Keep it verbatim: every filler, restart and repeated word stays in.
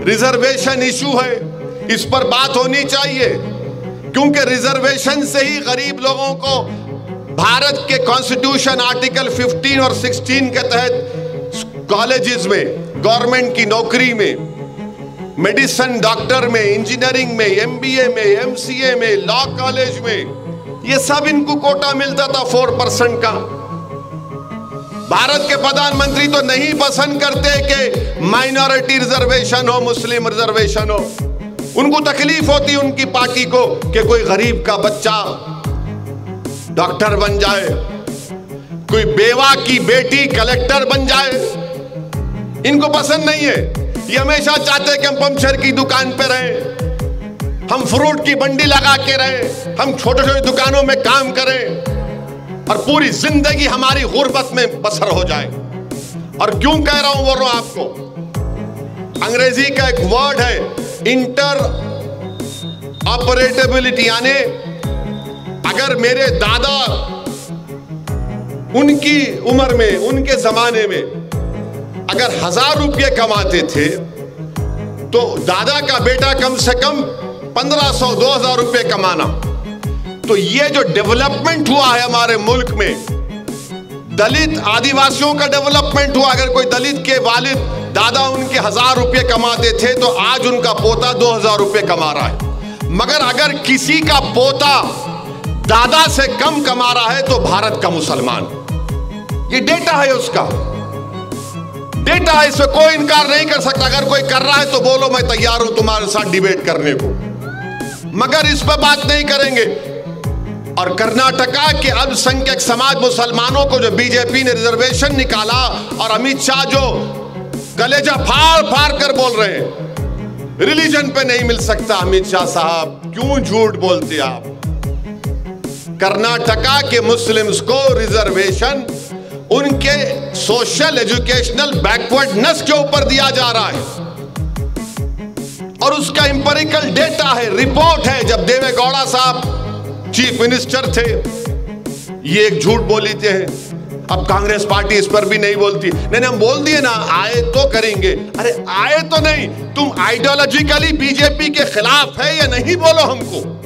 Reservation issue है, इस पर बात होनी चाहिए, क्योंकि रिजर्वेशन से ही गरीब लोगों को भारत के कॉन्स्टिट्यूशन आर्टिकल पंद्रह और सोलह के तहत कॉलेजेस में, गवर्नमेंट की नौकरी में, मेडिसिन डॉक्टर में, इंजीनियरिंग में, एमबीए में, एमसीए में, लॉ कॉलेज में, ये सब इनको कोटा मिलता था फोर परसेंट का। भारत के प्रधानमंत्री तो नहीं पसंद करते कि माइनॉरिटी रिजर्वेशन हो, मुस्लिम रिजर्वेशन हो। उनको तकलीफ होती उनकी पार्टी को कि कोई गरीब का बच्चा डॉक्टर बन जाए, कोई बेवा की बेटी कलेक्टर बन जाए। इनको पसंद नहीं है। ये हमेशा चाहते हैं कि हम पंचर की दुकान पे रहें, हम फ्रूट की मंडी लगा के रहें, हम छोटे छोटे दुकानों में काम करें और पूरी जिंदगी हमारी गुर्बत में बसर हो जाए। और क्यों कह रहा हूं, बोल रहा हूं आपको, अंग्रेजी का एक वर्ड है इंटर ऑपरेटेबिलिटी, यानी अगर मेरे दादा उनकी उम्र में, उनके जमाने में अगर हजार रुपये कमाते थे तो दादा का बेटा कम से कम पंद्रह सौ दो हजार रुपये कमाना। तो ये जो डेवलपमेंट हुआ है हमारे मुल्क में, दलित आदिवासियों का डेवलपमेंट हुआ। अगर कोई दलित के वालिद दादा उनके हजार रुपये कमाते थे तो आज उनका पोता दो हजार रुपये कमा रहा है। मगर अगर किसी का पोता दादा से कम कमा रहा है तो भारत का मुसलमान, ये डेटा है, उसका डेटा है, इसमें कोई इनकार नहीं कर सकता। अगर कोई कर रहा है तो बोलो, मैं तैयार हूं तुम्हारे साथ डिबेट करने को, मगर इस पर बात नहीं करेंगे। और कर्नाटका के अल्पसंख्यक समाज मुसलमानों को जो बीजेपी ने रिजर्वेशन निकाला, और अमित शाह जो कलेजा फाड़ फाड़ कर बोल रहे हैं रिलीजन पे नहीं मिल सकता। अमित शाह साहब क्यों झूठ बोलते आप? कर्नाटका के मुस्लिम्स को रिजर्वेशन उनके सोशल एजुकेशनल बैकवर्डनेस के ऊपर दिया जा रहा है, और उसका इंपेरिकल डेटा है, रिपोर्ट है। जब देवेगौड़ा साहब चीफ मिनिस्टर थे, ये एक झूठ बोली थे। अब कांग्रेस पार्टी इस पर भी नहीं बोलती। नहीं नहीं, हम बोल दिए ना, आए तो करेंगे। अरे आए तो नहीं, तुम आइडियोलॉजिकली बीजेपी के खिलाफ है या नहीं, बोलो हमको।